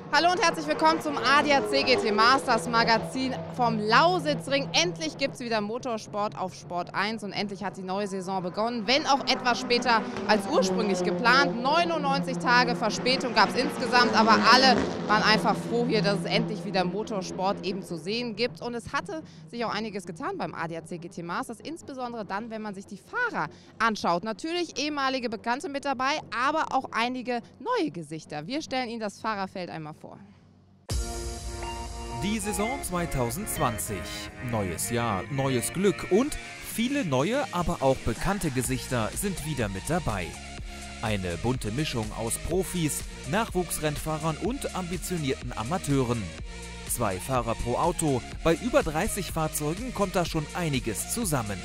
Hallo und herzlich willkommen zum ADAC GT Masters Magazin vom Lausitzring. Endlich gibt es wieder Motorsport auf Sport 1 und endlich hat die neue Saison begonnen, wenn auch etwas später als ursprünglich geplant. 99 Tage Verspätung gab es insgesamt, aber alle waren einfach froh hier, dass es endlich wieder Motorsport eben zu sehen gibt. Und es hatte sich auch einiges getan beim ADAC GT Masters, insbesondere dann, wenn man sich die Fahrer anschaut. Natürlich ehemalige Bekannte mit dabei, aber auch einige neue Gesichter. Wir stellen Ihnen das Fahrerfeld einmal vor. Die Saison 2020. Neues Jahr, neues Glück und viele neue, aber auch bekannte Gesichter sind wieder mit dabei. Eine bunte Mischung aus Profis, Nachwuchsrennfahrern und ambitionierten Amateuren. 2 Fahrer pro Auto, bei über 30 Fahrzeugen kommt da schon einiges zusammen.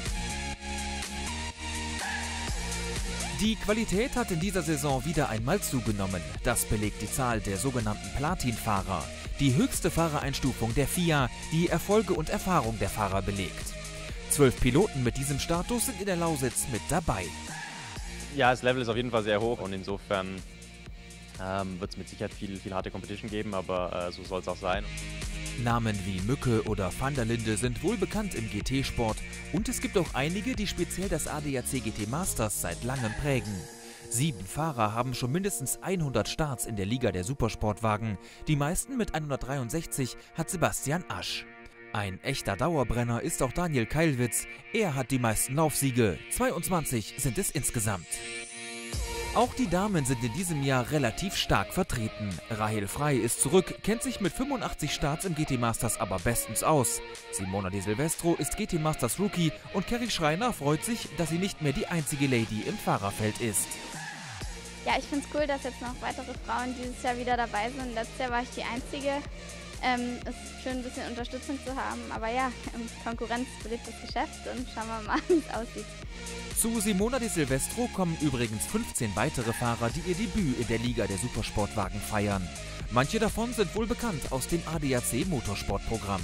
Die Qualität hat in dieser Saison wieder einmal zugenommen. Das belegt die Zahl der sogenannten Platin-Fahrer. Die höchste Fahrereinstufung der FIA, die Erfolge und Erfahrung der Fahrer belegt. 12 Piloten mit diesem Status sind in der Lausitz mit dabei. Ja, das Level ist auf jeden Fall sehr hoch und insofern wird es mit Sicherheit viel harte Competition geben, aber so soll es auch sein. Namen wie Mücke oder Van der Linde sind wohl bekannt im GT-Sport und es gibt auch einige, die speziell das ADAC GT Masters seit langem prägen. 7 Fahrer haben schon mindestens 100 Starts in der Liga der Supersportwagen. Die meisten mit 163 hat Sebastian Asch. Ein echter Dauerbrenner ist auch Daniel Keilwitz. Er hat die meisten Laufsiege. 22 sind es insgesamt. Auch die Damen sind in diesem Jahr relativ stark vertreten. Rahel Frey ist zurück, kennt sich mit 85 Starts im GT Masters aber bestens aus. Simona Di Silvestro ist GT Masters Rookie und Kerry Schreiner freut sich, dass sie nicht mehr die einzige Lady im Fahrerfeld ist. Ja, ich finde es cool, dass jetzt noch weitere Frauen dieses Jahr wieder dabei sind. Letztes Jahr war ich die Einzige. Es ist schön, ein bisschen Unterstützung zu haben, aber ja, Konkurrenz belebt das Geschäft und schauen wir mal, wie es aussieht. Zu Simona Di Silvestro kommen übrigens 15 weitere Fahrer, die ihr Debüt in der Liga der Supersportwagen feiern. Manche davon sind wohl bekannt aus dem ADAC Motorsportprogramm.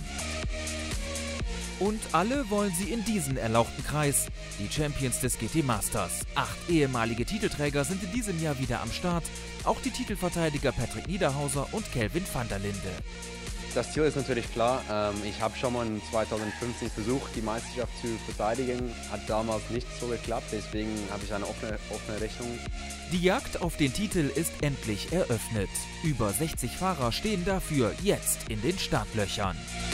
Und alle wollen sie in diesen erlauchten Kreis, die Champions des GT Masters. 8 ehemalige Titelträger sind in diesem Jahr wieder am Start, auch die Titelverteidiger Patrick Niederhauser und Kelvin van der Linde. Das Ziel ist natürlich klar. Ich habe schon mal in 2015 versucht, die Meisterschaft zu verteidigen. Hat damals nicht so geklappt, deswegen habe ich eine offene Rechnung. Die Jagd auf den Titel ist endlich eröffnet. Über 60 Fahrer stehen dafür jetzt in den Startlöchern.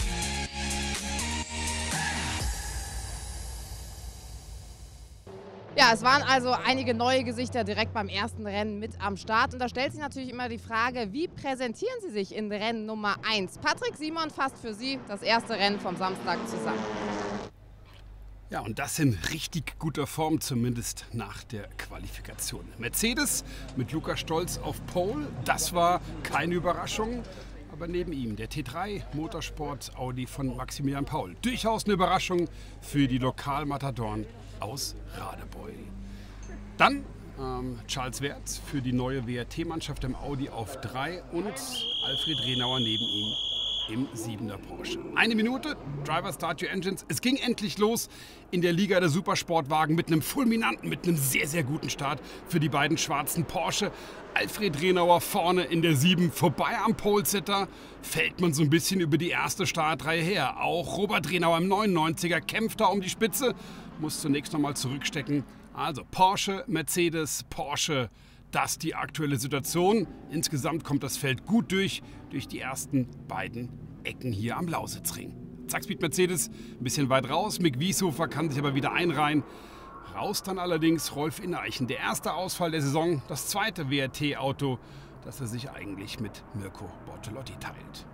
Ja, es waren also einige neue Gesichter direkt beim ersten Rennen mit am Start. Und da stellt sich natürlich immer die Frage, wie präsentieren Sie sich in Rennen Nummer 1? Patrick Simon fasst für Sie das erste Rennen vom Samstag zusammen. Ja, und das in richtig guter Form, zumindest nach der Qualifikation. Mercedes mit Lukas Stolz auf Pole, das war keine Überraschung. Aber neben ihm der T3 Motorsport Audi von Maximilian Paul. Durchaus eine Überraschung für die Lokalmatadoren aus Radebeul. Dann Charles Wertz für die neue WRT-Mannschaft im Audi auf 3 und Alfred Renauer neben ihm im 7er Porsche. 1 Minute, Driver Start Your Engines. Es ging endlich los in der Liga der Supersportwagen mit einem fulminanten, mit einem sehr, sehr guten Start für die beiden schwarzen Porsche. Alfred Renauer vorne in der 7, vorbei am Polesitter, fällt man so ein bisschen über die erste Startreihe her. Auch Robert Renauer im 99er kämpft da um die Spitze, muss zunächst nochmal zurückstecken. Also Porsche, Mercedes, Porsche, das die aktuelle Situation. Insgesamt kommt das Feld gut durch die ersten beiden Ecken hier am Lausitzring. Zackspeed Mercedes ein bisschen weit raus, Mick Wieshofer kann sich aber wieder einreihen. Raus dann allerdings Rolf Ineichen, der erste Ausfall der Saison, das zweite WRT-Auto, das er sich eigentlich mit Mirko Bortolotti teilt.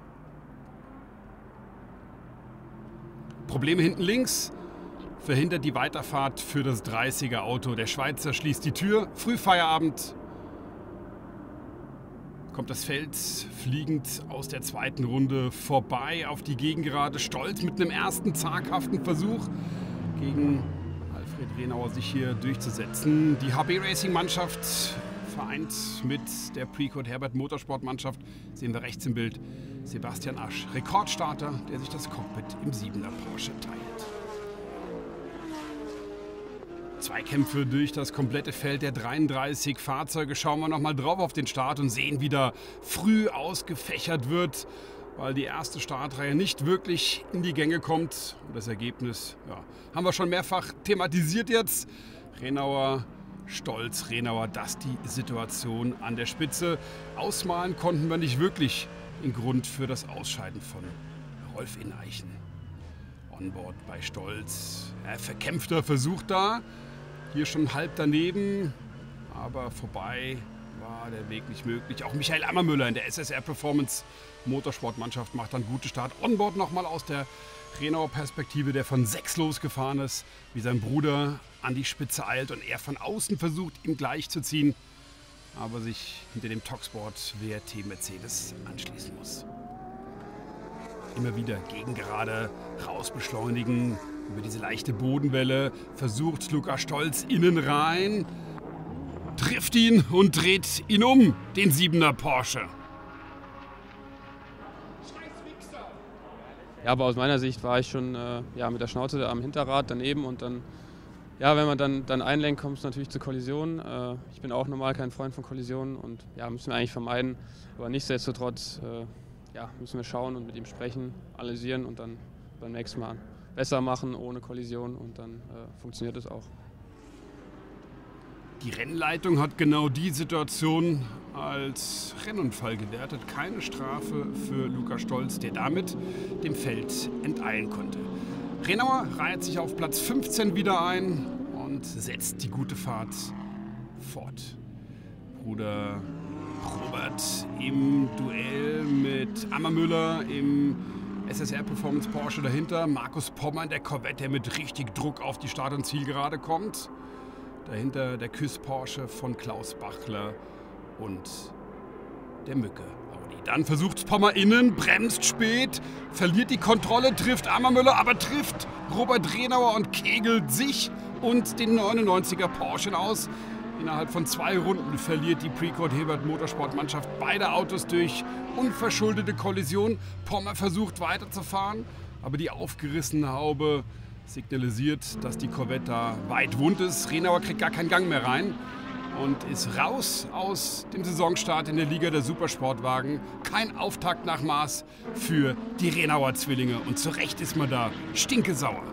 Probleme hinten links, verhindert die Weiterfahrt für das 30er Auto. Der Schweizer schließt die Tür, Frühfeierabend. Kommt das Feld fliegend aus der zweiten Runde vorbei auf die Gegengerade. Stolz mit einem ersten zaghaften Versuch gegen Alfred Renauer sich hier durchzusetzen. Die HB Racing Mannschaft vereint mit der Precoat Herbert Motorsport Mannschaft, sehen wir rechts im Bild, Sebastian Asch, Rekordstarter, der sich das Cockpit im 7er Porsche teilt. Zweikämpfe durch das komplette Feld der 33 Fahrzeuge. Schauen wir nochmal drauf auf den Start und sehen, wie da früh ausgefächert wird, weil die erste Startreihe nicht wirklich in die Gänge kommt. Und das Ergebnis haben wir schon mehrfach thematisiert jetzt. Renauer, Stolz, Renauer, das die Situation an der Spitze. Ausmalen konnten wir nicht wirklich den Grund für das Ausscheiden von Rolf Ineichen. Onboard bei Stolz. Verkämpfter Versuch da. Hier schon halb daneben, aber vorbei war der Weg nicht möglich. Auch Michael Ammermüller in der SSR Performance Motorsportmannschaft macht dann guten Start. Onboard nochmal aus der Renauer Perspektive, der von 6 losgefahren ist, wie sein Bruder an die Spitze eilt und er von außen versucht, ihm gleich zu ziehen, aber sich hinter dem Toxport WRT Mercedes anschließen muss. Immer wieder gegengerade rausbeschleunigen über diese leichte Bodenwelle, versucht Lukas Stolz innen rein, trifft ihn und dreht ihn um, den 7er Porsche. Ja, aber aus meiner Sicht war ich schon mit der Schnauze am Hinterrad daneben und dann, wenn man dann einlenkt, kommt es natürlich zu Kollisionen. Ich bin auch normal kein Freund von Kollisionen und müssen wir eigentlich vermeiden. Aber nichtsdestotrotz müssen wir schauen und mit ihm sprechen, analysieren und dann beim nächsten Mal besser machen, ohne Kollision und dann funktioniert es auch. Die Rennleitung hat genau die Situation als Rennunfall gewertet. Keine Strafe für Lukas Stolz, der damit dem Feld enteilen konnte. Renauer reiht sich auf Platz 15 wieder ein und setzt die gute Fahrt fort. Bruder Robert im Duell mit Ammermüller im SSR Performance Porsche dahinter. Markus Pommer in der Corvette, der mit richtig Druck auf die Start- und Zielgerade kommt. Dahinter der Küss Porsche von Klaus Bachler und der Mücke Audi. Dann versucht Pommer innen, bremst spät, verliert die Kontrolle, trifft Ammermüller, aber trifft Robert Renauer und kegelt sich und den 99er Porsche aus. Innerhalb von 2 Runden verliert die Precourt Hebert Motorsportmannschaft beide Autos durch unverschuldete Kollision. Pommer versucht weiterzufahren, aber die aufgerissene Haube signalisiert, dass die Corvette da weit wund ist. Renauer kriegt gar keinen Gang mehr rein und ist raus aus dem Saisonstart in der Liga der Supersportwagen. Kein Auftakt nach Maß für die Renauer Zwillinge und zu Recht ist man da stinkesauer.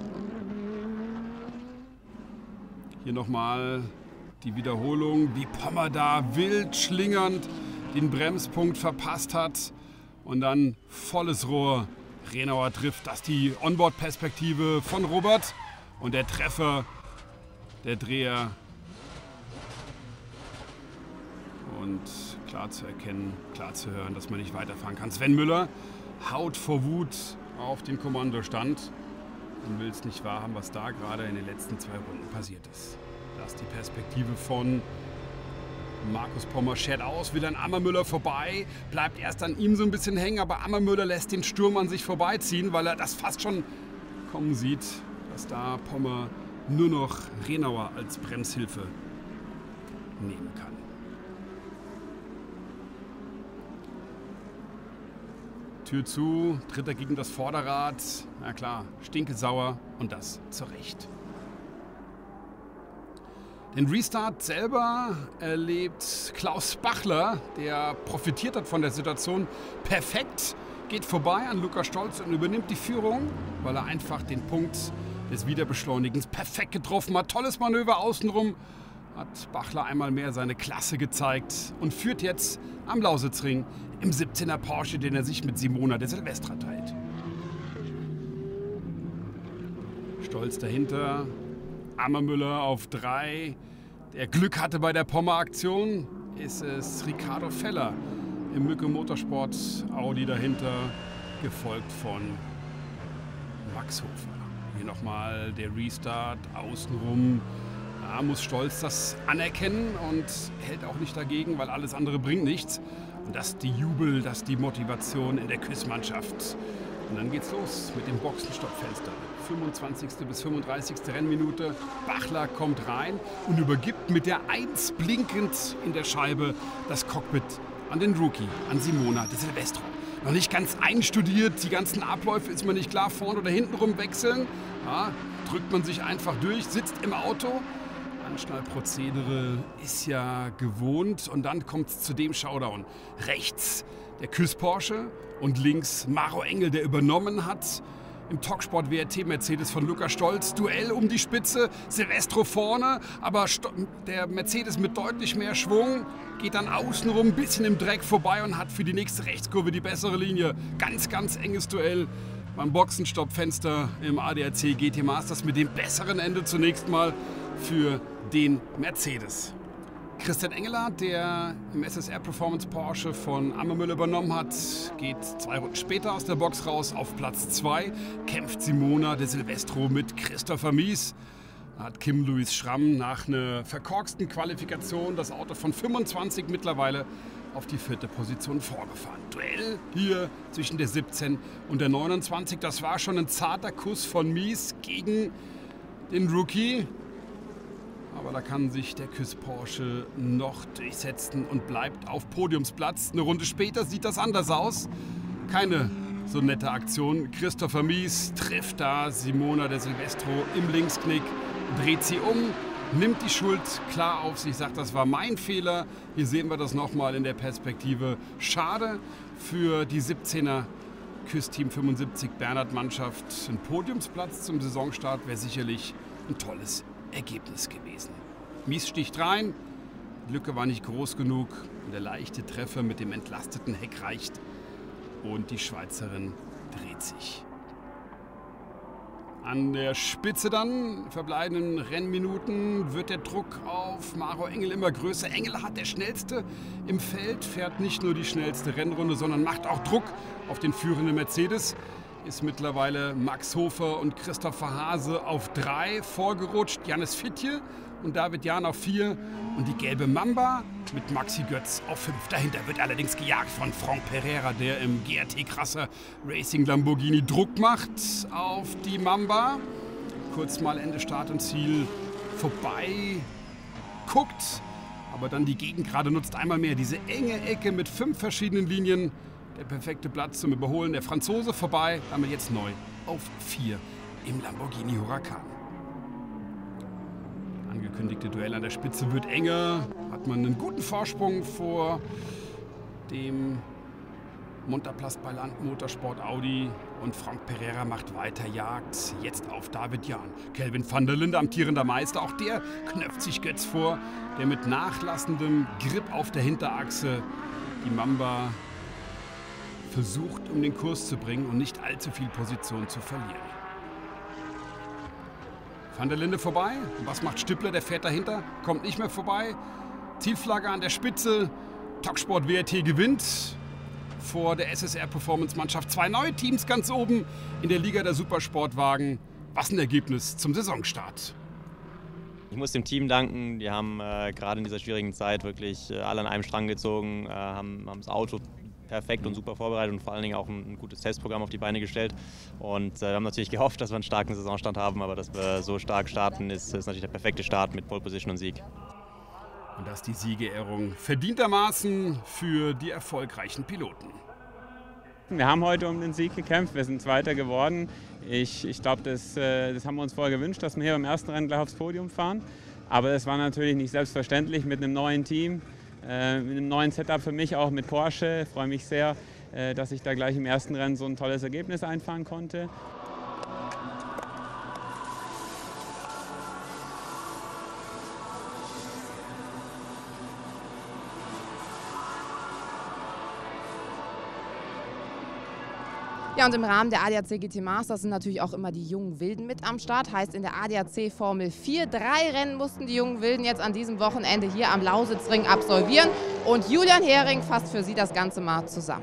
Hier nochmal die Wiederholung, wie Pommer da wild schlingernd den Bremspunkt verpasst hat und dann volles Rohr. Renauer trifft, das die Onboard-Perspektive von Robert und der Treffer, der Dreher. Und klar zu erkennen, klar zu hören, dass man nicht weiterfahren kann. Sven Müller haut vor Wut auf den Kommandostand und will es nicht wahrhaben, was da gerade in den letzten 2 Runden passiert ist. Das ist die Perspektive von Markus Pommer, schert aus, will an Ammermüller vorbei, bleibt erst an ihm so ein bisschen hängen, aber Ammermüller lässt den Sturm an sich vorbeiziehen, weil er das fast schon kommen sieht, dass da Pommer nur noch Renauer als Bremshilfe nehmen kann. Tür zu, tritt er gegen das Vorderrad, na klar, stinkesauer und das zu Recht. Den Restart selber erlebt Klaus Bachler, der profitiert hat von der Situation perfekt, geht vorbei an Lukas Stolz und übernimmt die Führung, weil er einfach den Punkt des Wiederbeschleunigens perfekt getroffen hat. Tolles Manöver außenrum, hat Bachler einmal mehr seine Klasse gezeigt und führt jetzt am Lausitzring im 17er Porsche, den er sich mit Simona de Silvestra teilt. Stolz dahinter. Ammermüller auf 3. Der Glück hatte bei der Pommer-Aktion, ist es Ricardo Feller im Mücke Motorsport Audi dahinter, gefolgt von Max Hofer. Hier nochmal der Restart außenrum. Da muss Stolz das anerkennen und hält auch nicht dagegen, weil alles andere bringt nichts. Und das ist die Jubel, das ist die Motivation in der Küss-Mannschaft. Und dann geht's los mit dem Boxenstoppfenster. 25. bis 35. Rennminute. Bachler kommt rein und übergibt mit der 1 blinkend in der Scheibe das Cockpit an den Rookie, an Simona de Silvestra. noch nicht ganz einstudiert. Die ganzen Abläufe ist man nicht klar, vorne oder hinten rum wechseln. Ja, drückt man sich einfach durch, sitzt im Auto. Anschnallprozedere ist ja gewohnt und dann kommt es zu dem Showdown. Rechts der Küss Porsche und links Maro Engel, der übernommen hat. Im Talksport WRT Mercedes von Lukas Stolz. Duell um die Spitze, Silvestro vorne, aber der Mercedes mit deutlich mehr Schwung geht dann außenrum ein bisschen im Dreck vorbei und hat für die nächste Rechtskurve die bessere Linie. Ganz, ganz enges Duell beim Boxenstoppfenster im ADAC GT Masters mit dem besseren Ende zunächst mal für den Mercedes. Christian Engeler, der im SSR Performance Porsche von Ammermüller übernommen hat, geht 2 Runden später aus der Box raus auf Platz 2. Kämpft Simona de Silvestro mit Christopher Mies. Da hat Kim Louis Schramm nach einer verkorksten Qualifikation das Auto von 25 mittlerweile auf die 4. Position vorgefahren. Duell hier zwischen der 17 und der 29. Das war schon ein zarter Kuss von Mies gegen den Rookie. Aber da kann sich der Küss Porsche noch durchsetzen und bleibt auf Podiumsplatz. Eine Runde später sieht das anders aus. Keine so nette Aktion. Christopher Mies trifft da Simona de Silvestro im Linksknick, dreht sie um, nimmt die Schuld klar auf sich, sagt, das war mein Fehler. Hier sehen wir das nochmal in der Perspektive. Schade für die 17er Küss Team 75 Bernhard Mannschaft. Ein Podiumsplatz zum Saisonstart wäre sicherlich ein tolles Ergebnis gewesen. Mies sticht rein, die Lücke war nicht groß genug und der leichte Treffer mit dem entlasteten Heck reicht und die Schweizerin dreht sich. An der Spitze dann, verbleibenden Rennminuten, wird der Druck auf Maro Engel immer größer. Engel hat der Schnellste im Feld, fährt nicht nur die schnellste Rennrunde, sondern macht auch Druck auf den führenden Mercedes. Ist mittlerweile Max Hofer und Christopher Hase auf 3 vorgerutscht. Jannis Fittje und David Jahn auf 4. Und die gelbe Mamba mit Maxi Götz auf 5. Dahinter wird allerdings gejagt von Franck Pereira, der im GRT-Krasser Racing Lamborghini Druck macht auf die Mamba. Kurz mal Ende Start und Ziel vorbei guckt, aber dann die Gegend gerade nutzt. Einmal mehr diese enge Ecke mit 5 verschiedenen Linien. Der perfekte Platz zum Überholen. Der Franzose vorbei, damit jetzt neu auf 4 im Lamborghini Huracan. Angekündigte Duell an der Spitze wird enger. Hat man einen guten Vorsprung vor dem Montaplast bei Land Motorsport Audi. Und Franck Pereira macht weiter Jagd. Jetzt auf David Jahn. Kelvin van der Linde, amtierender Meister. Auch der knöpft sich Götz vor, der mit nachlassendem Grip auf der Hinterachse die Mamba versucht, um den Kurs zu bringen und nicht allzu viel Position zu verlieren. Van der Linde vorbei. Was macht Stippler? Der fährt dahinter, kommt nicht mehr vorbei. Zielflagge an der Spitze. Talksport WRT gewinnt vor der SSR Performance Mannschaft. 2 neue Teams ganz oben in der Liga der Supersportwagen. Was ein Ergebnis zum Saisonstart. Ich muss dem Team danken. Die haben gerade in dieser schwierigen Zeit wirklich alle an einem Strang gezogen, haben das Auto perfekt und super vorbereitet und vor allen Dingen auch ein gutes Testprogramm auf die Beine gestellt. Und wir haben natürlich gehofft, dass wir einen starken Saisonstand haben, aber dass wir so stark starten, ist natürlich der perfekte Start mit Pole Position und Sieg. Und das die Siegerehrung verdientermaßen für die erfolgreichen Piloten. Wir haben heute um den Sieg gekämpft, wir sind Zweiter geworden. Ich glaube, das haben wir uns vorher gewünscht, dass wir hier beim ersten Rennen gleich aufs Podium fahren. Aber das war natürlich nicht selbstverständlich mit einem neuen Team. Mit einem neuen Setup für mich, auch mit Porsche. Ich freue mich sehr, dass ich da gleich im ersten Rennen so ein tolles Ergebnis einfahren konnte. Ja, und im Rahmen der ADAC GT Masters sind natürlich auch immer die jungen Wilden mit am Start. Heißt in der ADAC Formel 4, 3 Rennen mussten die jungen Wilden jetzt an diesem Wochenende hier am Lausitzring absolvieren. Und Julian Hering fasst für sie das Ganze mal zusammen.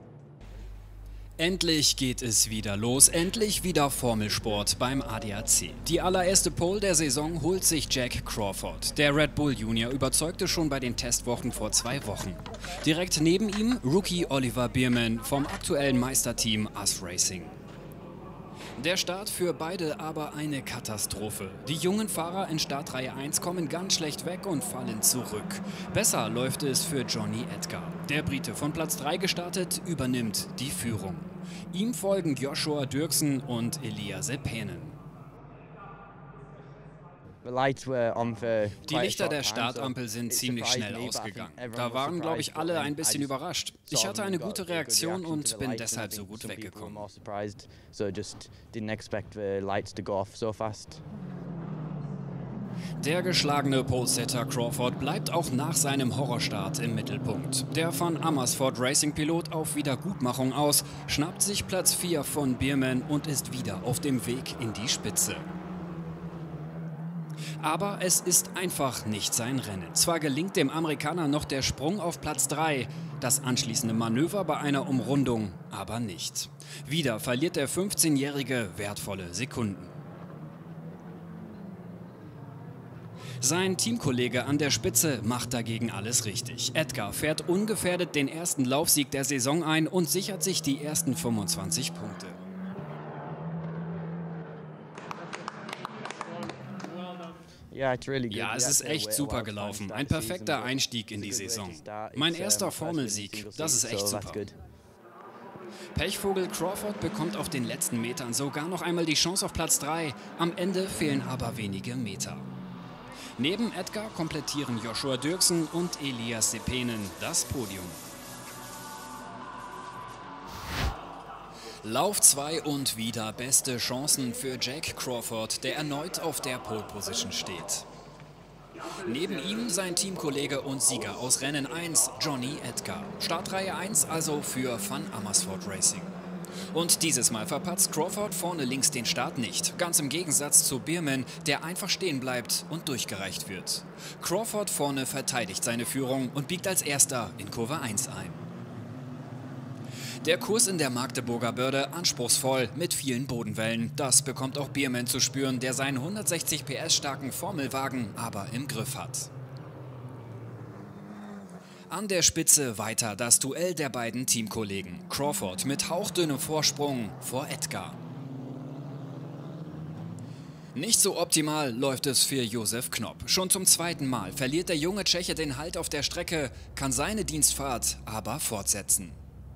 Endlich geht es wieder los, endlich wieder Formelsport beim ADAC. Die allererste Pole der Saison holt sich Jack Crawford. Der Red Bull Junior überzeugte schon bei den Testwochen vor 2 Wochen. Direkt neben ihm Rookie Oliver Bierman vom aktuellen Meisterteam US Racing. Der Start für beide aber eine Katastrophe. Die jungen Fahrer in Startreihe 1 kommen ganz schlecht weg und fallen zurück. Besser läuft es für Johnny Edgar. Der Brite, von Platz 3 gestartet, übernimmt die Führung. Ihm folgen Joshua Dirksen und Elia Seppänen. Die Lichter der Startampel sind ziemlich schnell ausgegangen. Da waren, glaube ich, alle ein bisschen überrascht. Ich hatte eine gute Reaktion und bin deshalb so gut weggekommen. Der geschlagene Polesetter Crawford bleibt auch nach seinem Horrorstart im Mittelpunkt. Der Van Amersfoort Racing-Pilot auf Wiedergutmachung aus, schnappt sich Platz 4 von Bierman und ist wieder auf dem Weg in die Spitze. Aber es ist einfach nicht sein Rennen. Zwar gelingt dem Amerikaner noch der Sprung auf Platz 3, das anschließende Manöver bei einer Umrundung aber nicht. Wieder verliert der 15-Jährige wertvolle Sekunden. Sein Teamkollege an der Spitze macht dagegen alles richtig. Edgar fährt ungefährdet den ersten Laufsieg der Saison ein und sichert sich die ersten 25 Punkte. Ja, es ist echt super gelaufen. Ein perfekter Einstieg in die Saison. Mein erster Formelsieg, das ist echt super. Pechvogel Crawford bekommt auf den letzten Metern sogar noch einmal die Chance auf Platz 3. Am Ende fehlen aber wenige Meter. Neben Edgar komplettieren Joshua Dirksen und Elias Seppänen das Podium. Lauf 2 und wieder beste Chancen für Jack Crawford, der erneut auf der Pole Position steht. Neben ihm sein Teamkollege und Sieger aus Rennen 1, Johnny Edgar. Startreihe 1 also für Van Amersfoort Racing. Und dieses Mal verpatzt Crawford vorne links den Start nicht. Ganz im Gegensatz zu Bierman, der einfach stehen bleibt und durchgereicht wird. Crawford vorne verteidigt seine Führung und biegt als Erster in Kurve 1 ein. Der Kurs in der Magdeburger Börde anspruchsvoll mit vielen Bodenwellen. Das bekommt auch Bierman zu spüren, der seinen 160 PS starken Formelwagen aber im Griff hat. An der Spitze weiter das Duell der beiden Teamkollegen. Crawford mit hauchdünnem Vorsprung vor Edgar. Nicht so optimal läuft es für Josef Knopp. Schon zum zweiten Mal verliert der junge Tscheche den Halt auf der Strecke, kann seine Dienstfahrt aber fortsetzen.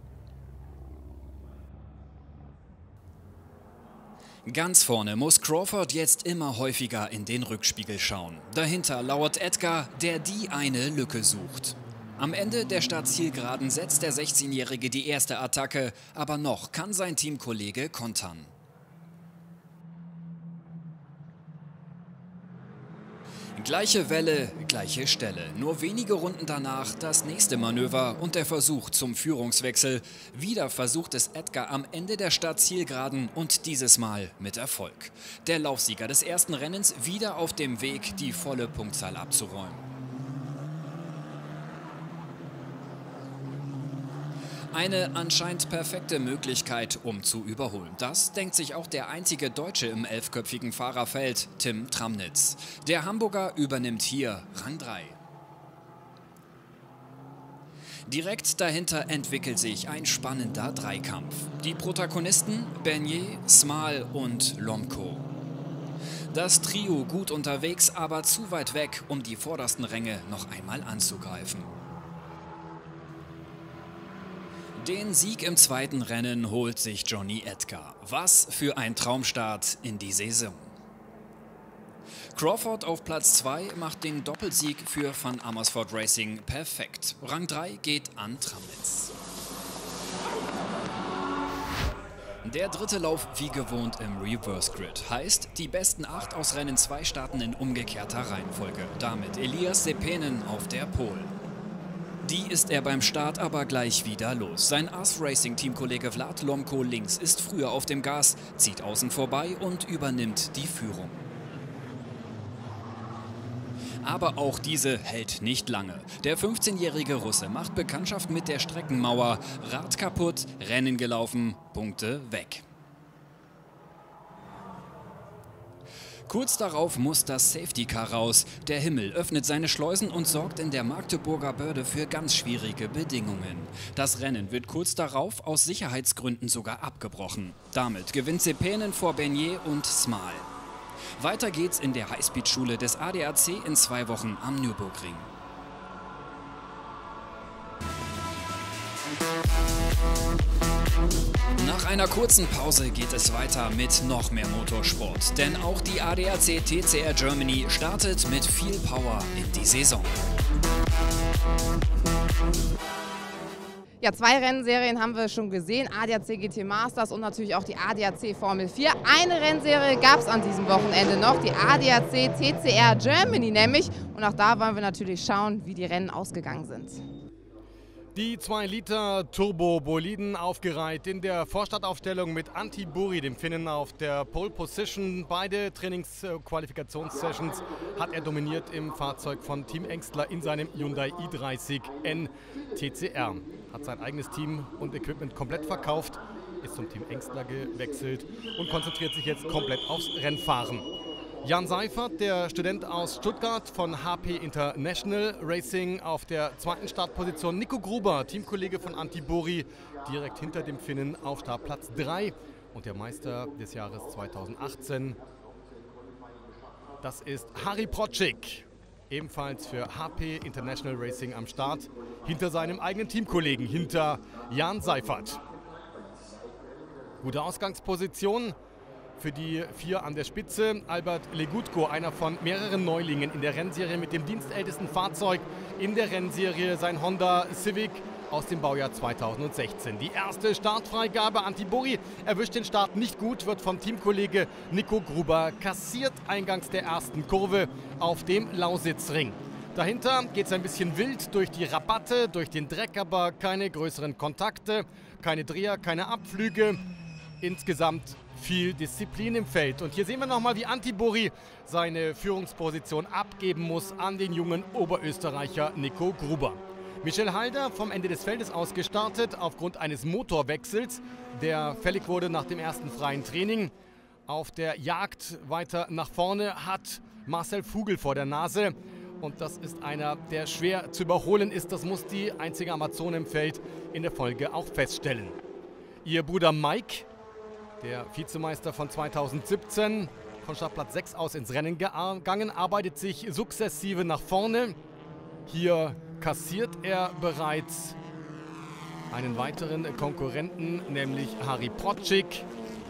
Ganz vorne muss Crawford jetzt immer häufiger in den Rückspiegel schauen. Dahinter lauert Edgar, der die eine Lücke sucht. Am Ende der Startzielgeraden setzt der 16-Jährige die erste Attacke, aber noch kann sein Teamkollege kontern. Gleiche Welle, gleiche Stelle. Nur wenige Runden danach das nächste Manöver und der Versuch zum Führungswechsel. Wieder versucht es Edgar am Ende der Startzielgeraden und dieses Mal mit Erfolg. Der Laufsieger des ersten Rennens wieder auf dem Weg, die volle Punktzahl abzuräumen. Eine anscheinend perfekte Möglichkeit, um zu überholen. Das denkt sich auch der einzige Deutsche im 11-köpfigen Fahrerfeld, Tim Tramnitz. Der Hamburger übernimmt hier Rang 3. Direkt dahinter entwickelt sich ein spannender Dreikampf. Die Protagonisten Bernier, Smal und Lomko. Das Trio gut unterwegs, aber zu weit weg, um die vordersten Ränge noch einmal anzugreifen. Den Sieg im zweiten Rennen holt sich Johnny Edgar. Was für ein Traumstart in die Saison. Crawford auf Platz 2 macht den Doppelsieg für Van Amersfoort Racing perfekt. Rang 3 geht an Tramnitz. Der dritte Lauf wie gewohnt im Reverse Grid. Heißt, die besten 8 aus Rennen 2 starten in umgekehrter Reihenfolge. Damit Elias Seppänen auf der Pole. Die ist er beim Start aber gleich wieder los. Sein AS-Racing-Teamkollege Vlad Lomko links ist früher auf dem Gas, zieht außen vorbei und übernimmt die Führung. Aber auch diese hält nicht lange. Der 15-jährige Russe macht Bekanntschaft mit der Streckenmauer. Rad kaputt, Rennen gelaufen, Punkte weg. Kurz darauf muss das Safety Car raus. Der Himmel öffnet seine Schleusen und sorgt in der Magdeburger Börde für ganz schwierige Bedingungen. Das Rennen wird kurz darauf aus Sicherheitsgründen sogar abgebrochen. Damit gewinnt Seppänen vor Bernier und Smal. Weiter geht's in der Highspeed-Schule des ADAC in 2 Wochen am Nürburgring. Nach einer kurzen Pause geht es weiter mit noch mehr Motorsport, denn auch die ADAC TCR Germany startet mit viel Power in die Saison. Ja, 2 Rennserien haben wir schon gesehen, ADAC GT Masters und natürlich auch die ADAC Formel 4. Eine Rennserie gab es an diesem Wochenende noch, die ADAC TCR Germany nämlich. Und auch da wollen wir natürlich schauen, wie die Rennen ausgegangen sind. Die 2 Liter Turbo-Boliden aufgereiht in der Vorstadtaufstellung mit Antti Buri, dem Finnen, auf der Pole Position. Beide Trainingsqualifikationssessions hat er dominiert im Fahrzeug von Team Engstler in seinem Hyundai i30N TCR. Hat sein eigenes Team und Equipment komplett verkauft, ist zum Team Engstler gewechselt und konzentriert sich jetzt komplett aufs Rennfahren. Jan Seifert, der Student aus Stuttgart von HP International Racing, auf der 2. Startposition. Nico Gruber, Teamkollege von Antti Buri, direkt hinter dem Finnen auf Startplatz 3. Und der Meister des Jahres 2018, das ist Harry Procik, ebenfalls für HP International Racing am Start, hinter seinem eigenen Teamkollegen, hinter Jan Seifert. Gute Ausgangsposition für die 4 an der Spitze. Albert Legutko, einer von mehreren Neulingen in der Rennserie mit dem dienstältesten Fahrzeug in der Rennserie, sein Honda Civic aus dem Baujahr 2016. Die erste Startfreigabe, Antti Buri erwischt den Start nicht gut, wird vom Teamkollege Nico Gruber kassiert, eingangs der ersten Kurve auf dem Lausitzring. Dahinter geht es ein bisschen wild durch die Rabatte, durch den Dreck, aber keine größeren Kontakte, keine Dreher, keine Abflüge. Insgesamt viel Disziplin im Feld. Und hier sehen wir nochmal, wie Antti Buri seine Führungsposition abgeben muss an den jungen Oberösterreicher Nico Gruber. Michel Halder vom Ende des Feldes aus gestartet aufgrund eines Motorwechsels, der fällig wurde nach dem ersten freien Training. Auf der Jagd weiter nach vorne hat Marcel Vogel vor der Nase. Und das ist einer, der schwer zu überholen ist. Das muss die einzige Amazone im Feld in der Folge auch feststellen. Ihr Bruder Mike, der Vizemeister von 2017, von Startplatz 6 aus ins Rennen gegangen, arbeitet sich sukzessive nach vorne. Hier kassiert er bereits einen weiteren Konkurrenten, nämlich Harry Procik.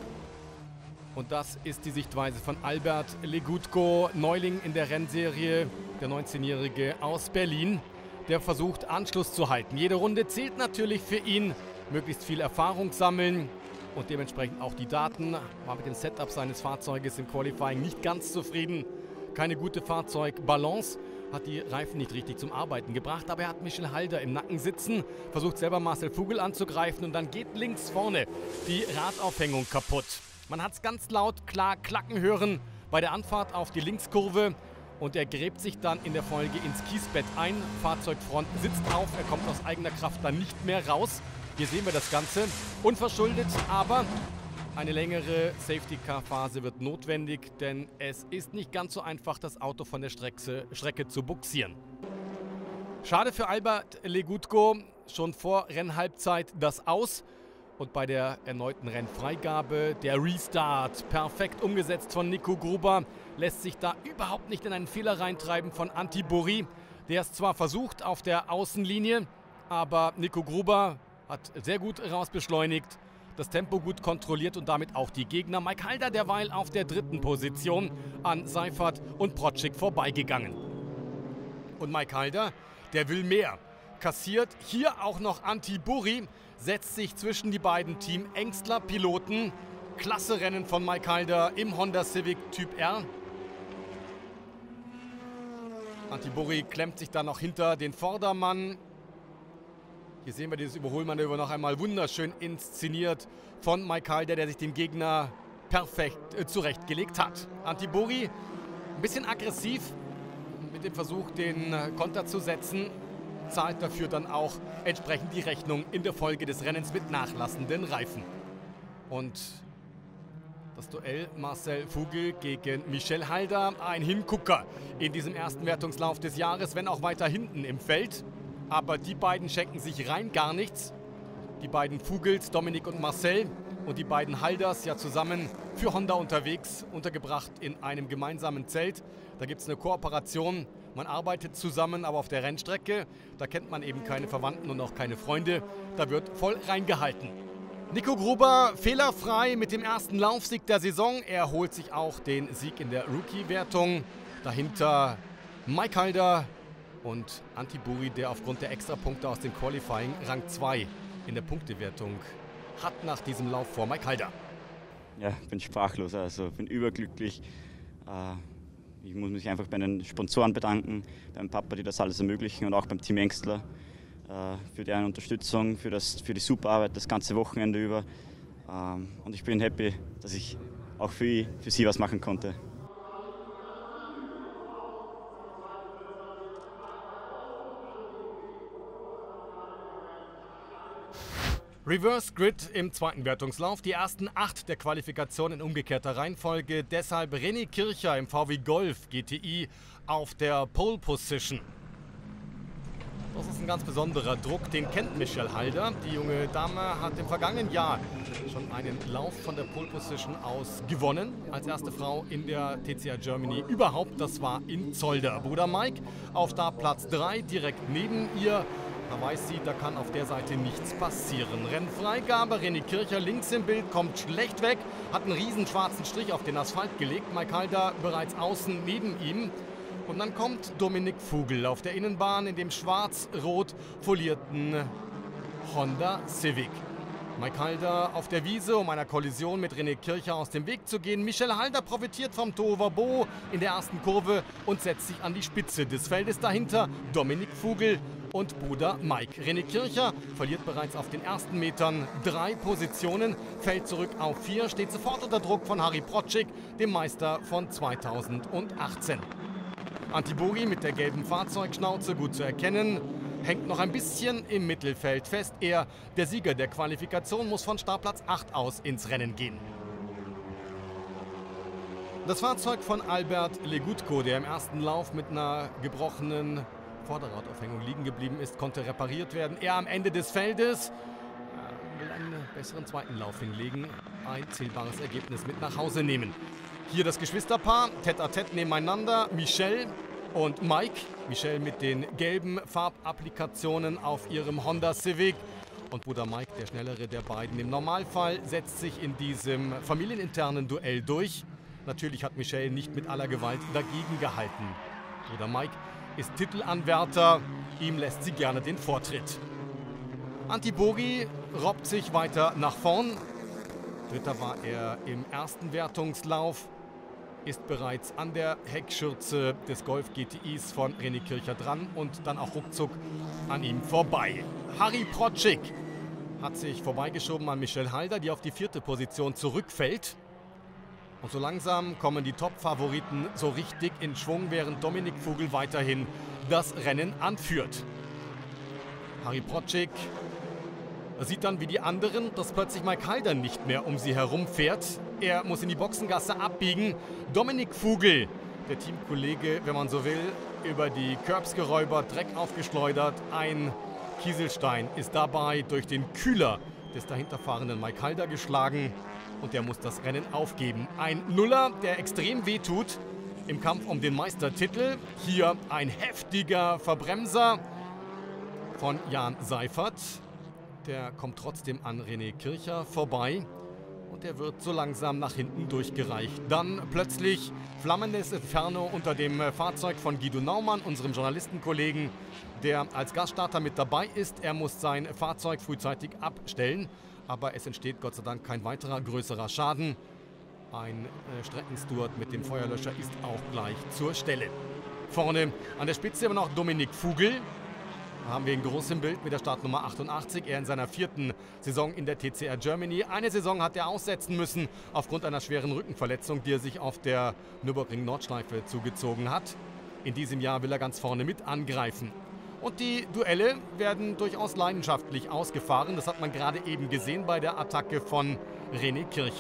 Und das ist die Sichtweise von Albert Legutko, Neuling in der Rennserie, der 19-Jährige aus Berlin, der versucht, Anschluss zu halten. Jede Runde zählt natürlich für ihn, möglichst viel Erfahrung sammeln. Und dementsprechend auch die Daten. War mit dem Setup seines Fahrzeuges im Qualifying nicht ganz zufrieden. Keine gute Fahrzeugbalance, hat die Reifen nicht richtig zum Arbeiten gebracht. Aber er hat Michel Halder im Nacken sitzen, versucht selber Marcel Vogel anzugreifen und dann geht links vorne die Radaufhängung kaputt. Man hat es ganz laut klar klacken hören bei der Anfahrt auf die Linkskurve. Und er gräbt sich dann in der Folge ins Kiesbett ein. Fahrzeugfront sitzt auf, er kommt aus eigener Kraft dann nicht mehr raus. Hier sehen wir das Ganze, unverschuldet, aber eine längere Safety-Car-Phase wird notwendig, denn es ist nicht ganz so einfach, das Auto von der Strecke zu bugsieren. Schade für Albert Legutko, schon vor Rennhalbzeit das Aus und bei der erneuten Rennfreigabe der Restart, perfekt umgesetzt von Nico Gruber, lässt sich da überhaupt nicht in einen Fehler reintreiben von Antti Buri, der es zwar versucht auf der Außenlinie, aber Nico Gruber hat sehr gut rausbeschleunigt, das Tempo gut kontrolliert und damit auch die Gegner. Mike Halder derweil auf der 3. Position an Seifert und Procik vorbeigegangen. Und Mike Halder, der will mehr. Kassiert hier auch noch Antti Buri, setzt sich zwischen die beiden Team Engstler Piloten. Klasse Rennen von Mike Halder im Honda Civic Typ R. Antti Buri klemmt sich dann noch hinter den Vordermann. Hier sehen wir dieses Überholmanöver noch einmal wunderschön inszeniert von Mike Halder, der sich den Gegner perfekt zurechtgelegt hat. Antti Buri ein bisschen aggressiv mit dem Versuch, den Konter zu setzen, zahlt dafür dann auch entsprechend die Rechnung in der Folge des Rennens mit nachlassenden Reifen. Und Das Duell Marcel Vogel gegen Michel Halder. Ein Hingucker in diesem ersten Wertungslauf des Jahres, wenn auch weiter hinten im Feld. Aber die beiden schenken sich rein gar nichts. Die beiden Vogels, Dominik und Marcel, und die beiden Halders ja zusammen für Honda unterwegs, untergebracht in einem gemeinsamen Zelt. Da gibt es eine Kooperation. Man arbeitet zusammen, aber auf der Rennstrecke, da kennt man eben keine Verwandten und auch keine Freunde. Da wird voll reingehalten. Nico Gruber fehlerfrei mit dem ersten Laufsieg der Saison. Er holt sich auch den Sieg in der Rookie-Wertung. Dahinter Mike Halder und Antti Buri, der aufgrund der Extrapunkte aus dem Qualifying Rang 2 in der Punktewertung hat nach diesem Lauf vor Mike Halder. Ja, ich bin sprachlos, also bin überglücklich. Ich muss mich einfach bei den Sponsoren bedanken, beim Papa, die das alles ermöglichen, und auch beim Team Engstler für deren Unterstützung, für die super Arbeit das ganze Wochenende über. Und ich bin happy, dass ich auch für sie was machen konnte. Reverse Grid im zweiten Wertungslauf. Die ersten 8 der Qualifikation in umgekehrter Reihenfolge. Deshalb René Kircher im VW Golf GTI auf der Pole Position. Das ist ein ganz besonderer Druck, den kennt Michel Halder. Die junge Dame hat im vergangenen Jahr schon einen Lauf von der Pole Position aus gewonnen. Als erste Frau in der TCR Germany überhaupt. Das war in Zolder. Bruder Mike auf Startplatz 3, direkt neben ihr. Da weiß sie, da kann auf der Seite nichts passieren. Rennfreigabe, René Kircher links im Bild, kommt schlecht weg, hat einen riesen schwarzen Strich auf den Asphalt gelegt. Mike Halder bereits außen neben ihm. Und dann kommt Dominik Vogel auf der Innenbahn in dem schwarz-rot folierten Honda Civic. Mike Halder auf der Wiese, um einer Kollision mit René Kircher aus dem Weg zu gehen. Michel Halder profitiert vom Tohuwabohu in der ersten Kurve und setzt sich an die Spitze des Feldes. Dahinter Dominik Vogel und Bruder Mike. René Kircher verliert bereits auf den ersten Metern 3 Positionen, fällt zurück auf 4, steht sofort unter Druck von Harry Protschik, dem Meister von 2018. Antti Buri mit der gelben Fahrzeugschnauze, gut zu erkennen, hängt noch ein bisschen im Mittelfeld fest. Er, der Sieger der Qualifikation, muss von Startplatz 8 aus ins Rennen gehen. Das Fahrzeug von Albert Legutko, der im ersten Lauf mit einer gebrochenen Vorderradaufhängung liegen geblieben ist, konnte repariert werden. Er am Ende des Feldes will einen besseren zweiten Lauf hinlegen, ein zählbares Ergebnis mit nach Hause nehmen. Hier das Geschwisterpaar, Tête-à-Tête nebeneinander, Michel und Mike. Michel mit den gelben Farbapplikationen auf ihrem Honda Civic. Und Bruder Mike, der schnellere der beiden. Im Normalfall setzt sich in diesem familieninternen Duell durch. Natürlich hat Michel nicht mit aller Gewalt dagegen gehalten. Bruder Mike ist Titelanwärter, ihm lässt sie gerne den Vortritt. Antti Buri robbt sich weiter nach vorn. Dritter war er im ersten Wertungslauf, ist bereits an der Heckschürze des Golf GTIs von René Kircher dran und dann auch ruckzuck an ihm vorbei. Harry Protschik hat sich vorbeigeschoben an Michel Halder, die auf die 4. Position zurückfällt. Und so langsam kommen die Top-Favoriten so richtig in Schwung, während Dominik Vogel weiterhin das Rennen anführt. Harry Protschik sieht dann wie die anderen, dass plötzlich Mike Halder nicht mehr um sie herum fährt. Er muss in die Boxengasse abbiegen. Dominik Vogel, der Teamkollege, wenn man so will, über die Curbs geräubert, Dreck aufgeschleudert. Ein Kieselstein ist dabei durch den Kühler des dahinterfahrenden Mike Halder geschlagen. Und der muss das Rennen aufgeben. Ein Nuller, der extrem wehtut im Kampf um den Meistertitel. Hier ein heftiger Verbremser von Jan Seifert. Der kommt trotzdem an René Kircher vorbei und er wird so langsam nach hinten durchgereicht. Dann plötzlich flammendes Inferno unter dem Fahrzeug von Guido Naumann, unserem Journalistenkollegen, der als Gaststarter mit dabei ist. Er muss sein Fahrzeug frühzeitig abstellen, aber es entsteht Gott sei Dank kein weiterer größerer Schaden. Ein Streckensteward mit dem Feuerlöscher ist auch gleich zur Stelle. Vorne an der Spitze immer noch Dominik Vogel. Da haben wir ihn groß im Bild mit der Startnummer 88. Er in seiner 4. Saison in der TCR Germany. Eine Saison hat er aussetzen müssen aufgrund einer schweren Rückenverletzung, die er sich auf der Nürburgring-Nordschleife zugezogen hat. In diesem Jahr will er ganz vorne mit angreifen. Und die Duelle werden durchaus leidenschaftlich ausgefahren. Das hat man gerade eben gesehen bei der Attacke von René Kircher.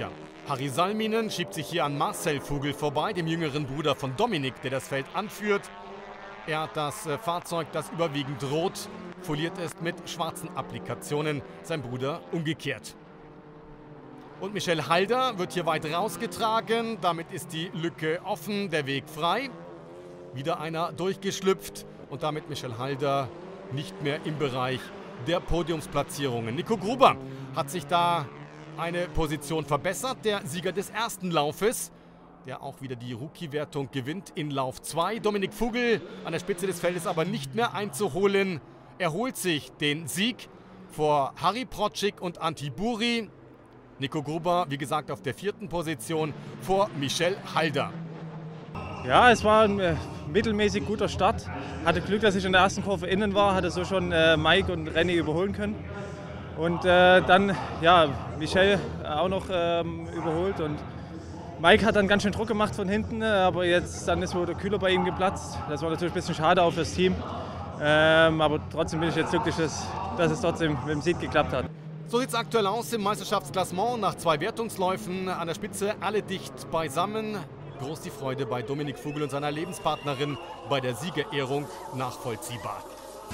Harry Salminen schiebt sich hier an Marcel Vogel vorbei, dem jüngeren Bruder von Dominik, der das Feld anführt. Er hat das Fahrzeug, das überwiegend rot foliert ist, mit schwarzen Applikationen, sein Bruder umgekehrt. Und Michel Halder wird hier weit rausgetragen, damit ist die Lücke offen, der Weg frei. Wieder einer durchgeschlüpft und damit Michel Halder nicht mehr im Bereich der Podiumsplatzierungen. Nico Gruber hat sich da eine Position verbessert, der Sieger des ersten Laufes, der auch wieder die Rookie-Wertung gewinnt in Lauf 2. Dominik Vogel an der Spitze des Feldes aber nicht mehr einzuholen. Er holt sich den Sieg vor Harry Protschik und Antti Buri. Nico Gruber, wie gesagt, auf der 4. Position vor Michel Halder. Ja, es war ein mittelmäßig guter Start. Hatte Glück, dass ich in der ersten Kurve innen war, hatte so schon Mike und René überholen können. Und dann, ja, Michel auch noch überholt und Mike hat dann ganz schön Druck gemacht von hinten, aber dann ist wohl der Kühler bei ihm geplatzt. Das war natürlich ein bisschen schade auch fürs Team, aber trotzdem bin ich jetzt glücklich, dass es trotzdem mit dem Sieg geklappt hat. So sieht es aktuell aus im Meisterschaftsklassement nach 2 Wertungsläufen. An der Spitze alle dicht beisammen. Groß die Freude bei Dominik Vogel und seiner Lebenspartnerin bei der Siegerehrung nachvollziehbar.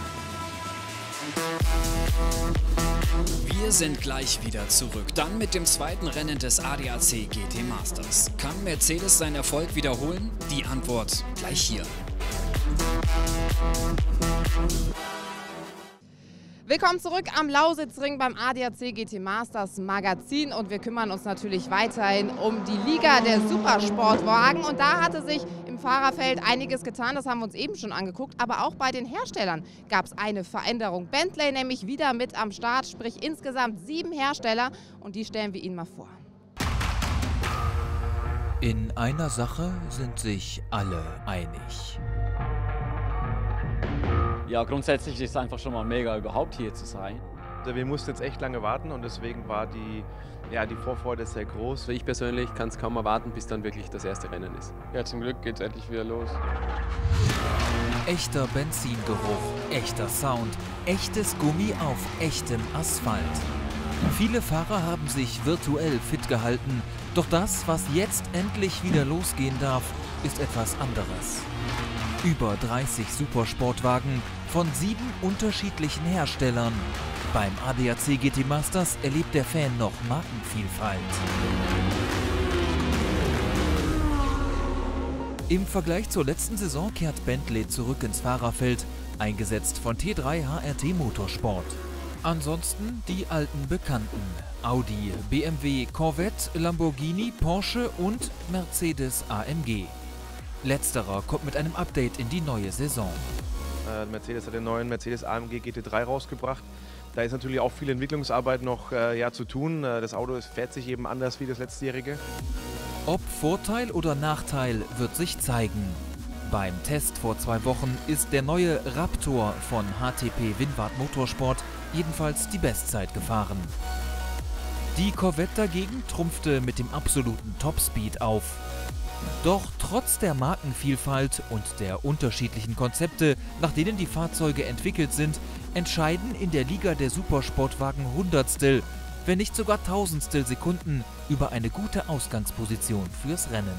Wir sind gleich wieder zurück. Dann mit dem zweiten Rennen des ADAC GT Masters. Kann Mercedes seinen Erfolg wiederholen? Die Antwort gleich hier. Willkommen zurück am Lausitzring beim ADAC GT Masters Magazin und wir kümmern uns natürlich weiterhin um die Liga der Supersportwagen und da hatte sich im Fahrerfeld einiges getan, das haben wir uns eben schon angeguckt, aber auch bei den Herstellern gab es eine Veränderung. Bentley nämlich wieder mit am Start, sprich insgesamt 7 Hersteller und die stellen wir Ihnen mal vor. In einer Sache sind sich alle einig. Ja, grundsätzlich ist es einfach schon mal mega, überhaupt hier zu sein. Wir mussten jetzt echt lange warten und deswegen war die Vorfreude sehr groß. Ich persönlich kann es kaum erwarten, bis dann wirklich das erste Rennen ist. Ja, zum Glück geht es endlich wieder los. Echter Benzingeruch, echter Sound, echtes Gummi auf echtem Asphalt. Viele Fahrer haben sich virtuell fit gehalten, doch das, was jetzt endlich wieder losgehen darf, ist etwas anderes. Über 30 Supersportwagen von 7 unterschiedlichen Herstellern. Beim ADAC GT Masters erlebt der Fan noch Markenvielfalt. Im Vergleich zur letzten Saison kehrt Bentley zurück ins Fahrerfeld, eingesetzt von T3 HRT Motorsport. Ansonsten die alten Bekannten: Audi, BMW, Corvette, Lamborghini, Porsche und Mercedes AMG. Letzterer kommt mit einem Update in die neue Saison. Mercedes hat den neuen Mercedes AMG GT3 rausgebracht. Da ist natürlich auch viel Entwicklungsarbeit noch zu tun. Das Auto fährt sich eben anders wie das letztjährige. Ob Vorteil oder Nachteil wird sich zeigen. Beim Test vor 2 Wochen ist der neue Raptor von HTP Winward Motorsport jedenfalls die Bestzeit gefahren. Die Corvette dagegen trumpfte mit dem absoluten Topspeed auf. Doch trotz der Markenvielfalt und der unterschiedlichen Konzepte, nach denen die Fahrzeuge entwickelt sind, entscheiden in der Liga der Supersportwagen Hundertstel, wenn nicht sogar Tausendstel Sekunden über eine gute Ausgangsposition fürs Rennen.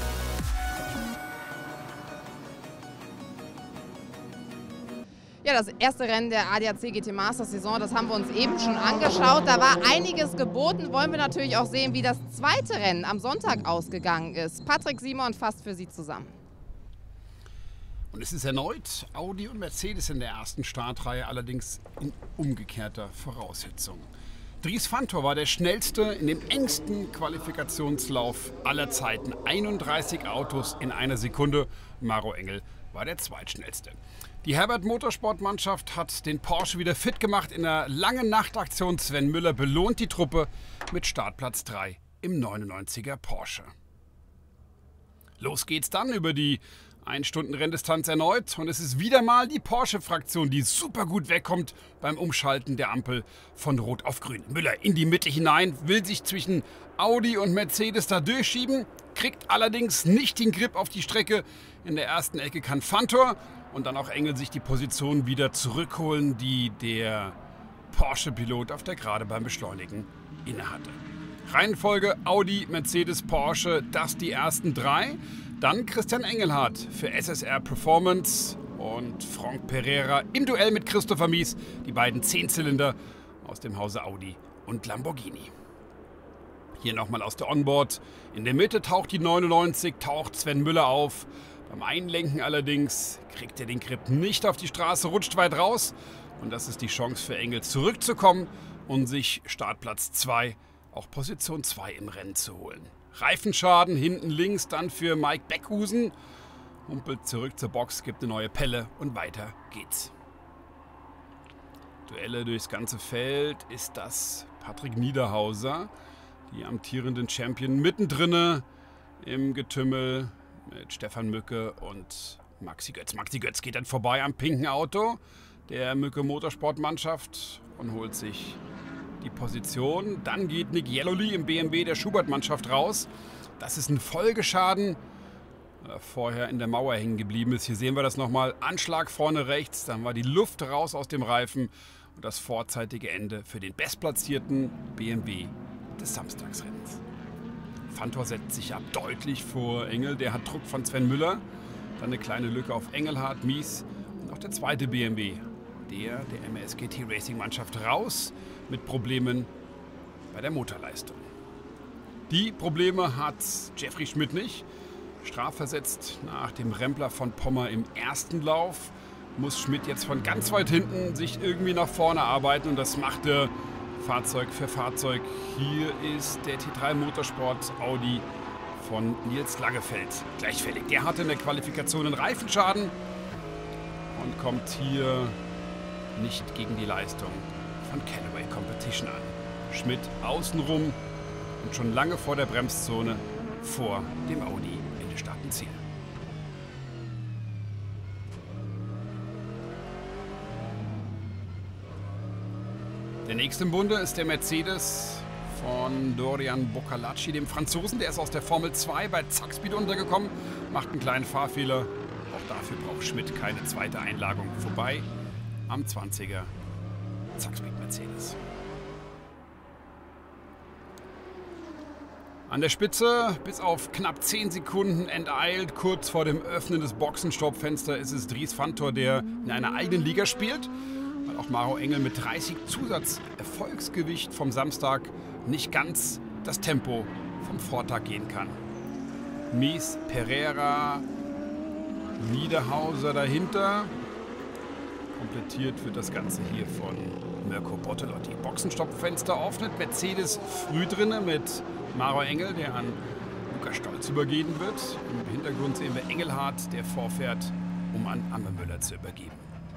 Ja, das erste Rennen der ADAC GT Masters Saison, das haben wir uns eben schon angeschaut. Da war einiges geboten. Wollen wir natürlich auch sehen, wie das zweite Rennen am Sonntag ausgegangen ist. Patrick Simon fasst für Sie zusammen. Und es ist erneut Audi und Mercedes in der ersten Startreihe, allerdings in umgekehrter Voraussetzung. Dries Vanthoor war der schnellste in dem engsten Qualifikationslauf aller Zeiten. 31 Autos in einer Sekunde. Maro Engel war der zweitschnellste. Die Herbert Motorsport-Mannschaft hat den Porsche wieder fit gemacht in einer langen Nachtaktion. Sven Müller belohnt die Truppe mit Startplatz 3 im 99er Porsche. Los geht's dann über die 1-Stunden-Renndistanz erneut und es ist wieder mal die Porsche-Fraktion, die super gut wegkommt beim Umschalten der Ampel von Rot auf Grün. Müller in die Mitte hinein, will sich zwischen Audi und Mercedes da durchschieben, kriegt allerdings nicht den Grip auf die Strecke. In der ersten Ecke kann Vanthoor und dann auch Engel sich die Position wieder zurückholen, die der Porsche-Pilot auf der Gerade beim Beschleunigen innehatte. Reihenfolge Audi, Mercedes, Porsche, das die ersten 3. Dann Christian Engelhardt für SSR Performance und Franck Pereira im Duell mit Christopher Mies, die beiden 10-Zylinder aus dem Hause Audi und Lamborghini. Hier nochmal aus der Onboard. In der Mitte taucht die 99, taucht Sven Müller auf. Beim Einlenken allerdings kriegt er den Grip nicht auf die Straße, rutscht weit raus. Und das ist die Chance für Engel zurückzukommen und sich Startplatz 2, auch Position 2 im Rennen zu holen. Reifenschaden hinten links dann für Mike Beckhusen. Humpelt zurück zur Box, gibt eine neue Pelle und weiter geht's. Duelle durchs ganze Feld ist das Patrick Niederhauser, die amtierenden Champion, mittendrin im Getümmel mit Stefan Mücke und Maxi Götz. Maxi Götz geht dann vorbei am pinken Auto der Mücke Motorsportmannschaft und holt sich die Position. Dann geht Nick Jelloli im BMW der Schubert-Mannschaft raus. Das ist ein Folgeschaden, weil er vorher in der Mauer hängen geblieben ist. Hier sehen wir das nochmal. Anschlag vorne rechts, dann war die Luft raus aus dem Reifen und das vorzeitige Ende für den bestplatzierten BMW des Samstagsrennens. Fantor setzt sich ab, deutlich vor Engel. Der hat Druck von Sven Müller. Dann eine kleine Lücke auf Engelhardt, Mies und auch der zweite BMW. Der MSGT Racing Mannschaft raus mit Problemen bei der Motorleistung. Die Probleme hat Jeffrey Schmidt nicht. Strafversetzt nach dem Rempler von Pommer im ersten Lauf muss Schmidt jetzt von ganz weit hinten sich irgendwie nach vorne arbeiten und das macht er Fahrzeug für Fahrzeug. Hier ist der T3 Motorsport Audi von Nils Langefeld gleichfällig. Der hatte in der Qualifikation einen Reifenschaden und kommt hier nicht gegen die Leistung von Callaway Competition an. Schmidt außenrum und schon lange vor der Bremszone vor dem Audi Ende Startenziel. Der nächste im Bunde ist der Mercedes von Dorian Bocalacci, dem Franzosen. Der ist aus der Formel 2 bei Zackspeed untergekommen, macht einen kleinen Fahrfehler. Auch dafür braucht Schmidt keine zweite Einlagung. Vorbei am 20er Zackspeed Mercedes. An der Spitze bis auf knapp 10 Sekunden enteilt, kurz vor dem Öffnen des Boxenstoppfensters ist es Dries Fantor, der in einer eigenen Liga spielt, weil auch Maro Engel mit 30 Zusatz-Erfolgsgewicht vom Samstag nicht ganz das Tempo vom Vortag gehen kann. Mies, Pereira, Niederhauser dahinter. Komplettiert wird das Ganze hier von Mirko Bortolotti. Boxenstoppfenster öffnet, Mercedes früh drinne mit Maro Engel, der an Lukas Stolz übergeben wird. Im Hintergrund sehen wir Engelhardt, der vorfährt, um an Ammermüller zu übergeben.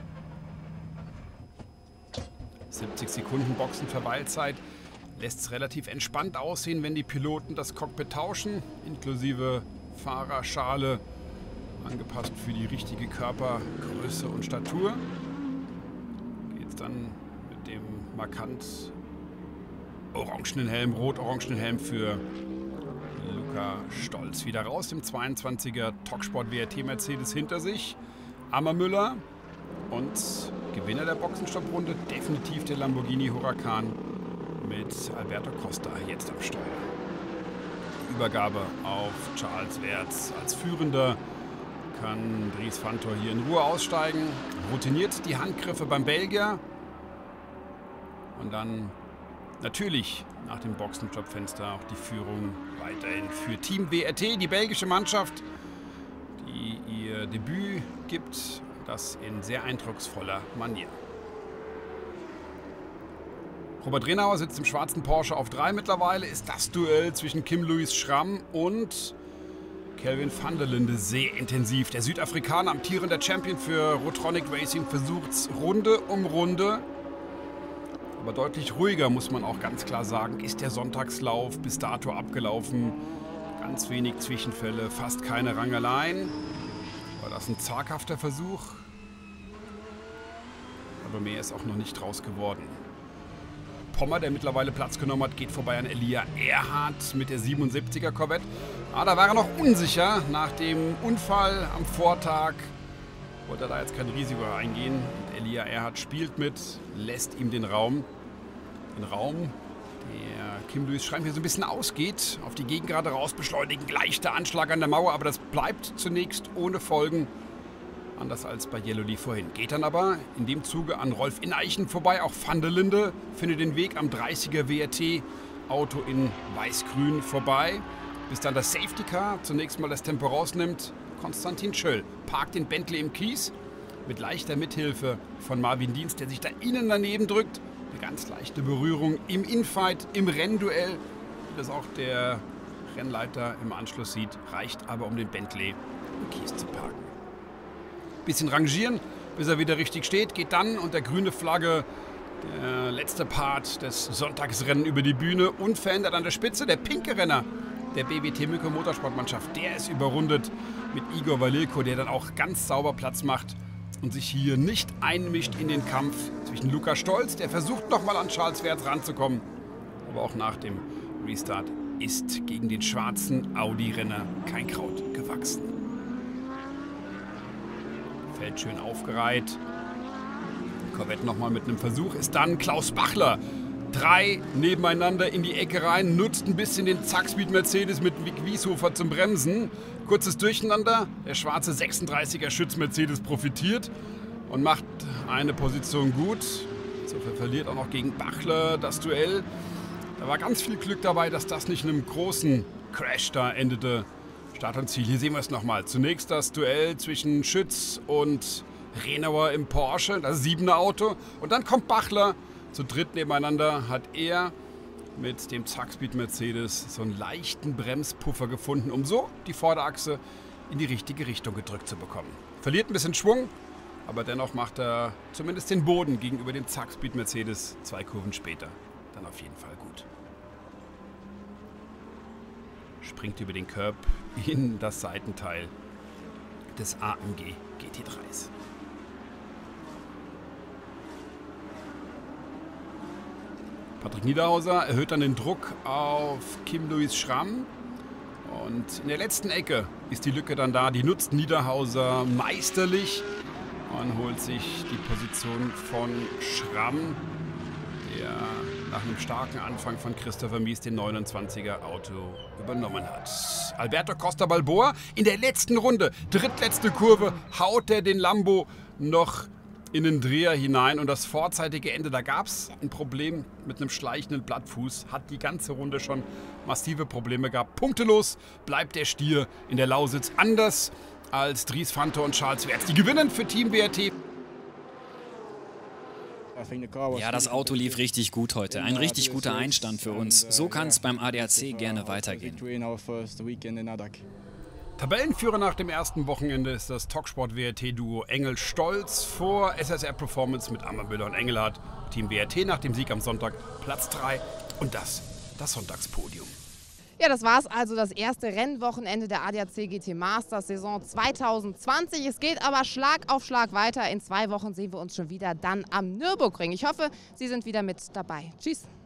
70 Sekunden Boxenverweilzeit lässt es relativ entspannt aussehen, wenn die Piloten das Cockpit tauschen, inklusive Fahrerschale, angepasst für die richtige Körpergröße und Statur. Geht es dann mit dem markant orangenen Helm, rot-orangenen Helm für Lukas Stolz wieder raus. Im 22er Toksport WRT Mercedes hinter sich. Ammermüller und Gewinner der Boxenstopprunde definitiv der Lamborghini Huracan mit Alberto Costa jetzt am Steuer. Übergabe auf Charles Wertz als Führender. Kann Dries Fantor hier in Ruhe aussteigen. Routiniert die Handgriffe beim Belgier. Und dann natürlich nach dem Boxenstoppfenster auch die Führung weiterhin für Team WRT, die belgische Mannschaft, die ihr Debüt gibt, das in sehr eindrucksvoller Manier. Robert Renauer sitzt im schwarzen Porsche auf 3 mittlerweile. Ist das Duell zwischen Kim-Louis Schramm und Kelvin van der Linde sehr intensiv. Der Südafrikaner, amtierender Champion für Rotronic Racing, versucht es Runde um Runde. Aber deutlich ruhiger, muss man auch ganz klar sagen, ist der Sonntagslauf bis dato abgelaufen. Ganz wenig Zwischenfälle, fast keine Rangeleien. War das ein zaghafter Versuch? Aber mehr ist auch noch nicht draus geworden. Pommer, der mittlerweile Platz genommen hat, geht vorbei an Elia Erhardt mit der 77er Corvette. Da war er noch unsicher nach dem Unfall am Vortag. Wollte er da jetzt kein Risiko eingehen. Und Elia Erhardt spielt mit, lässt ihm den Raum. Den Raum, Der Kim Louis Schramm hier so ein bisschen ausgeht, auf die Gegengerade raus beschleunigen, leichter Anschlag an der Mauer, aber das bleibt zunächst ohne Folgen. Anders als bei Yellow vorhin. Geht dann aber in dem Zuge an Rolf Ineichen vorbei. Auch Van der Linde findet den Weg am 30er WRT-Auto in weiß-grün vorbei. Bis dann das Safety Car zunächst mal das Tempo rausnimmt. Konstantin Schöll parkt den Bentley im Kies mit leichter Mithilfe von Marvin Dienst, der sich da innen daneben drückt. Eine ganz leichte Berührung im Infight, im Rennduell, wie das auch der Rennleiter im Anschluss sieht, reicht aber, um den Bentley im Kies zu parken. Bisschen rangieren, bis er wieder richtig steht, geht dann unter grüne Flagge der letzte Part des Sonntagsrennen über die Bühne. Unverändert an der Spitze der pinke Renner der BWT Mücke Motorsportmannschaft. Der ist überrundet mit Igor Walilko, der dann auch ganz sauber Platz macht und sich hier nicht einmischt in den Kampf zwischen Lukas Stolz, der versucht nochmal an Charles Werts ranzukommen. Aber auch nach dem Restart ist gegen den schwarzen Audi-Renner kein Kraut gewachsen. Fällt schön aufgereiht. Corvette nochmal mit einem Versuch. Ist dann Klaus Bachler. 3 nebeneinander in die Ecke rein. Nutzt ein bisschen den Zackspeed Mercedes mit Vic Wieshofer zum Bremsen. Kurzes Durcheinander. Der schwarze 36er Schütz Mercedes profitiert und macht eine Position gut. Insofern verliert auch noch gegen Bachler das Duell. Da war ganz viel Glück dabei, dass das nicht in einem großen Crash da endete. Start und Ziel, hier sehen wir es nochmal. Zunächst das Duell zwischen Schütz und Renauer im Porsche, das 7er Auto. Und dann kommt Bachler. Zu dritt nebeneinander hat er mit dem Zackspeed Mercedes so einen leichten Bremspuffer gefunden, um so die Vorderachse in die richtige Richtung gedrückt zu bekommen. Verliert ein bisschen Schwung, aber dennoch macht er zumindest den Boden gegenüber dem Zackspeed Mercedes 2 Kurven später dann auf jeden Fall gut. Springt über den Curb in das Seitenteil des AMG GT3s. Patrick Niederhauser erhöht dann den Druck auf Kim Louis Schramm. Und in der letzten Ecke ist die Lücke dann da. Die nutzt Niederhauser meisterlich und holt sich die Position von Schramm, der nach einem starken Anfang von Christopher Mies den 29er Auto übernommen hat. Alberto Costa Balboa in der letzten Runde, drittletzte Kurve, haut er den Lambo noch in den Dreher hinein und das vorzeitige Ende, da gab es ein Problem mit einem schleichenden Blattfuß, hat die ganze Runde schon massive Probleme gehabt. Punktelos bleibt der Stier in der Lausitz, anders als Dries Fanto und Charles Werts. Die gewinnen für Team WRT. Ja, das Auto lief richtig gut heute. Ein richtig guter Einstand für uns. So kann es beim ADAC gerne weitergehen. Tabellenführer nach dem ersten Wochenende ist das Talksport-WRT-Duo Engel-Stolz vor SSR Performance mit Ammermüller und Engelhardt. Team WRT nach dem Sieg am Sonntag Platz 3 und das Sonntagspodium. Ja, das war's also, das erste Rennwochenende der ADAC GT Masters Saison 2020. Es geht aber Schlag auf Schlag weiter. In 2 Wochen sehen wir uns schon wieder dann am Nürburgring. Ich hoffe, Sie sind wieder mit dabei. Tschüss.